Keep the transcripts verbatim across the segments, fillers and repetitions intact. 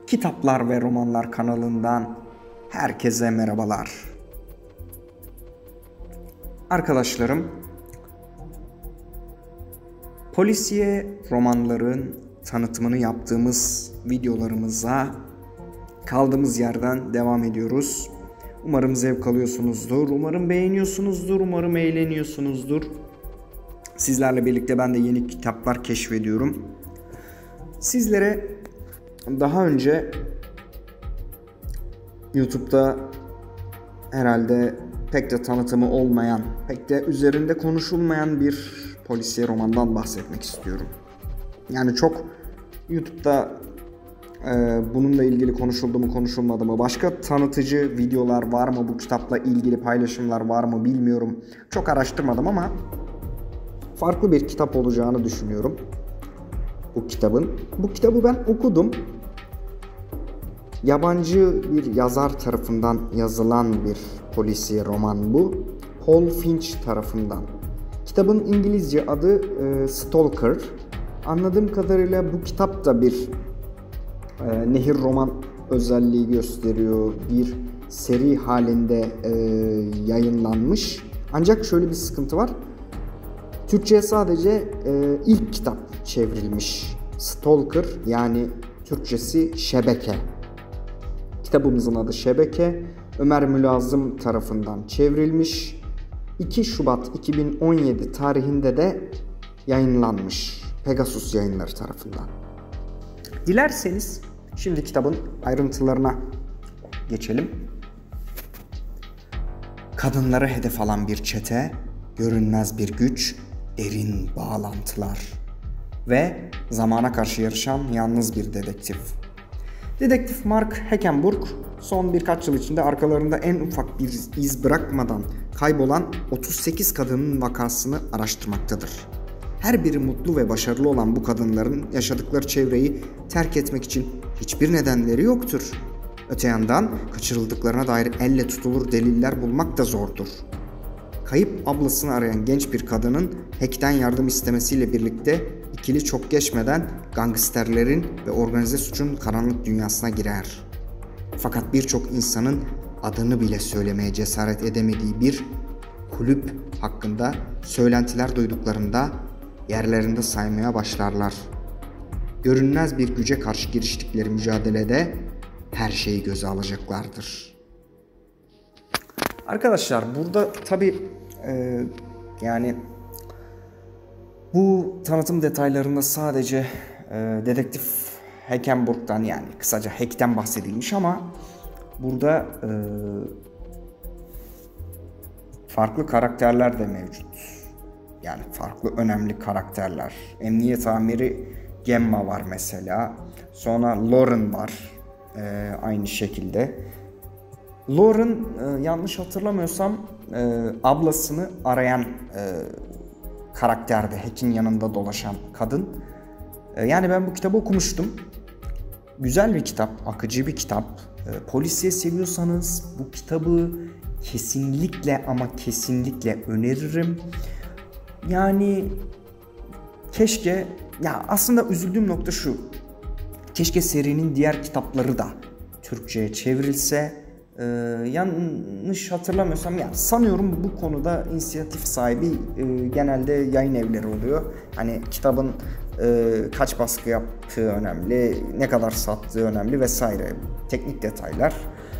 Kitaplar ve Romanlar kanalından herkese merhabalar. Arkadaşlarım, polisiye romanların tanıtımını yaptığımız videolarımıza kaldığımız yerden devam ediyoruz. Umarım zevk alıyorsunuzdur, umarım beğeniyorsunuzdur, umarım eğleniyorsunuzdur. Sizlerle birlikte ben de yeni kitaplar keşfediyorum. Sizlere daha önce YouTube'da herhalde pek de tanıtımı olmayan, pek de üzerinde konuşulmayan bir polisiye romandan bahsetmek istiyorum. Yani çok YouTube'da e, bununla ilgili konuşuldu mu konuşulmadı mı, başka tanıtıcı videolar var mı, bu kitapla ilgili paylaşımlar var mı bilmiyorum. Çok araştırmadım ama farklı bir kitap olacağını düşünüyorum bu kitabın. Bu kitabı ben okudum. Yabancı bir yazar tarafından yazılan bir polisiye roman bu. Paul Finch tarafından. Kitabın İngilizce adı e, Stalker. Anladığım kadarıyla bu kitap da bir e, nehir roman özelliği gösteriyor. Bir seri halinde e, yayınlanmış. Ancak şöyle bir sıkıntı var. Türkçe'ye sadece e, ilk kitap çevrilmiş. Stalker, yani Türkçesi Şebeke. Kitabımızın adı Şebeke. Ömer Mülazım tarafından çevrilmiş. iki Şubat iki bin on yedi tarihinde de yayınlanmış. Pegasus Yayınları tarafından. Dilerseniz şimdi kitabın ayrıntılarına geçelim. Kadınları hedef alan bir çete, görünmez bir güç, derin bağlantılar ve zamana karşı yarışan yalnız bir dedektif. Dedektif Mark Heckenburg son birkaç yıl içinde arkalarında en ufak bir iz bırakmadan kaybolan otuz sekiz kadının vakasını araştırmaktadır. Her biri mutlu ve başarılı olan bu kadınların yaşadıkları çevreyi terk etmek için hiçbir nedenleri yoktur. Öte yandan kaçırıldıklarına dair elle tutulur deliller bulmak da zordur. Kayıp ablasını arayan genç bir kadının Heck'ten yardım istemesiyle birlikte ikili çok geçmeden gangsterlerin ve organize suçun karanlık dünyasına girer. Fakat birçok insanın adını bile söylemeye cesaret edemediği bir kulüp hakkında söylentiler duyduklarında yerlerinde saymaya başlarlar. Görünmez bir güce karşı giriştikleri mücadelede her şeyi göze alacaklardır. Arkadaşlar burada tabii e, yani bu tanıtım detaylarında sadece e, dedektif Heckenburg'dan, yani kısaca Heck'ten bahsedilmiş ama burada e, farklı karakterler de mevcut. Yani farklı önemli karakterler. Emniyet amiri Gemma var mesela. Sonra Lauren var. E, aynı şekilde. Lauren e, yanlış hatırlamıyorsam e, ablasını arayan e, karakterdi. Heck'in yanında dolaşan kadın. E, yani ben bu kitabı okumuştum. Güzel bir kitap, akıcı bir kitap. E, polisiye seviyorsanız bu kitabı kesinlikle ama kesinlikle öneririm. Yani keşke, ya aslında üzüldüğüm nokta şu. Keşke serinin diğer kitapları da Türkçe'ye çevrilse. Ee, yanlış hatırlamıyorsam, ya sanıyorum bu konuda inisiyatif sahibi e, genelde yayın evleri oluyor. Hani kitabın e, kaç baskı yaptığı önemli, ne kadar sattığı önemli vesaire, teknik detaylar.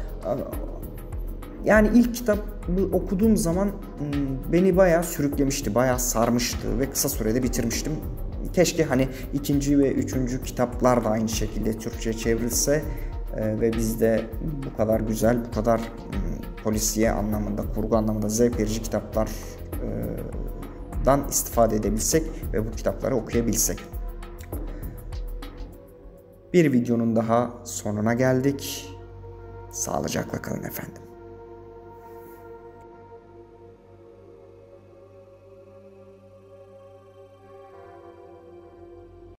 Yani ilk kitabı okuduğum zaman beni bayağı sürüklemişti, bayağı sarmıştı ve kısa sürede bitirmiştim. Keşke hani ikinci ve üçüncü kitaplar da aynı şekilde Türkçe'ye çevrilse Ee, ve biz de bu kadar güzel, bu kadar ım, polisiye anlamında, kurgu anlamında zevk verici kitaplardan e, istifade edebilsek ve bu kitapları okuyabilsek. Bir videonun daha sonuna geldik. Sağlıcakla kalın efendim.